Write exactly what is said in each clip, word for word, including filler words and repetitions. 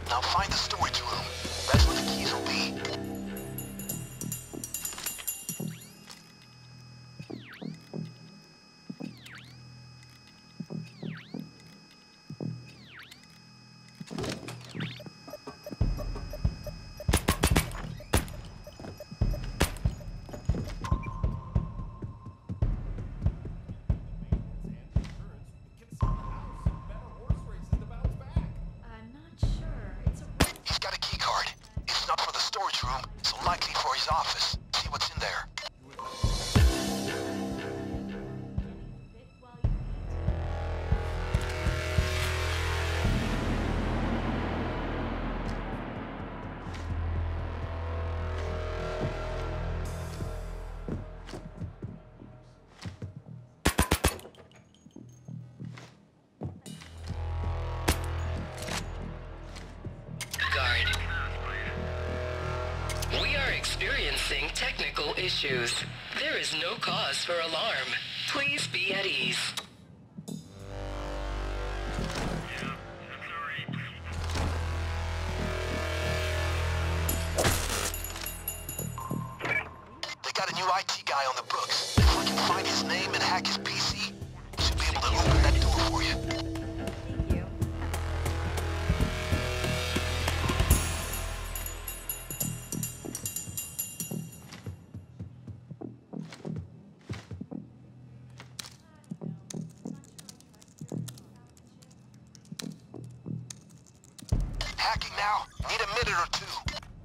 Now find the storage room. That's where the keys will be. Office. See what's in there. Guard. We are experiencing technical issues. There is no cause for alarm. Please be at ease. They got a new I T guy on the books. If we can find his name and hack his P C, we should be able to open that door for you. Hacking now. Need a minute or two.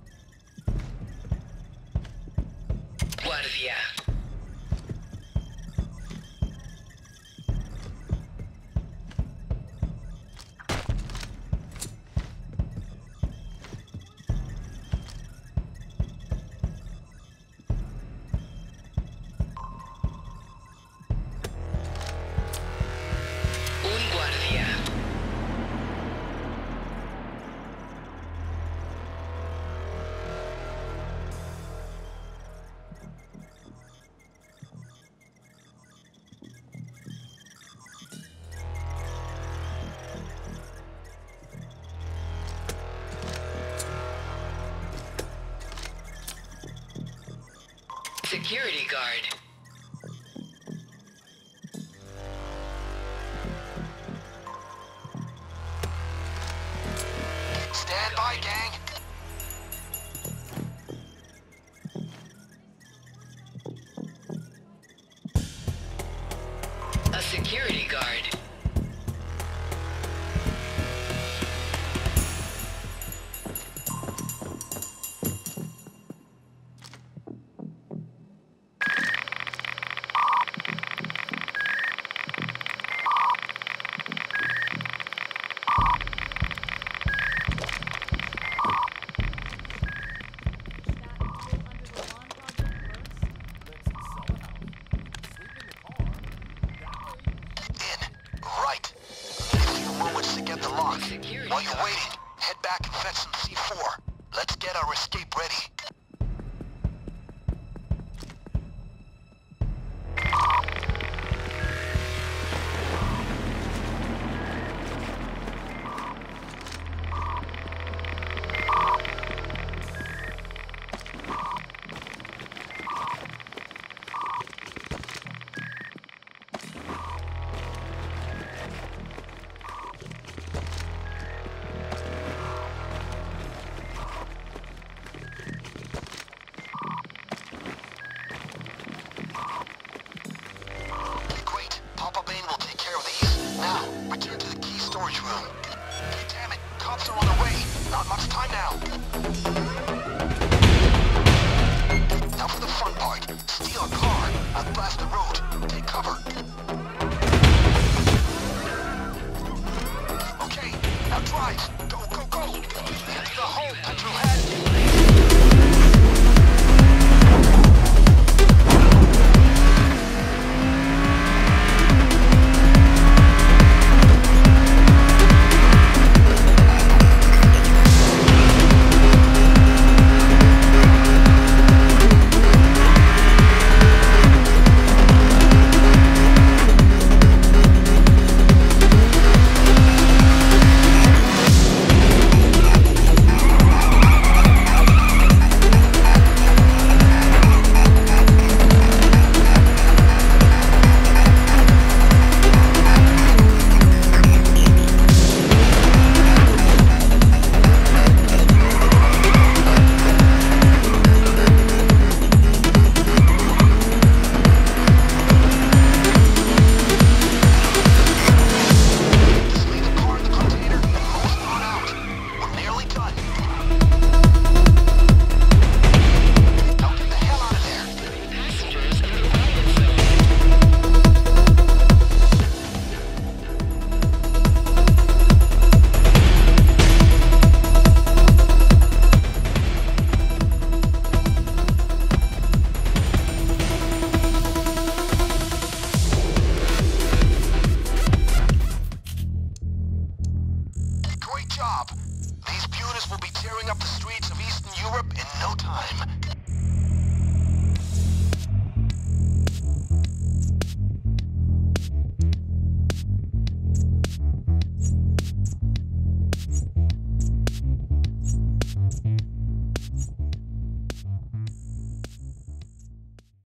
Guardia. Un guardia. Security guard. Stand by, gang. A security guard. While you're waiting, head back and fetch some C four. Let's get our escape ready. Bain will take care of these. Now, return to the key storage room. Damn it, cops are on the way. Not much time now. Now for the fun part. Steal a car. I'll blast the road. Take cover. Okay, now drive. Go, go, go. Get to the hole, petrolhead. up the streets of Eastern Europe in no time.